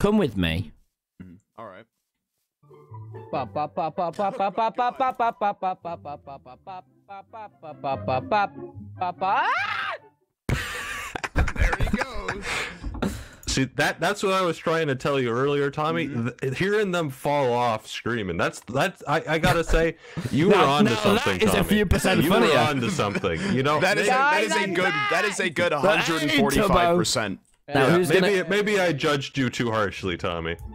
Come with me. All right. There he goes. See, that's what I was trying to tell you earlier, Tommy. Hearing them fall off screaming, that's I gotta say, you were on to something, that is Tommy. a few percent you funnier. were on to something. You know, That is a good 145%. Now, who's maybe I judged you too harshly, Tommy.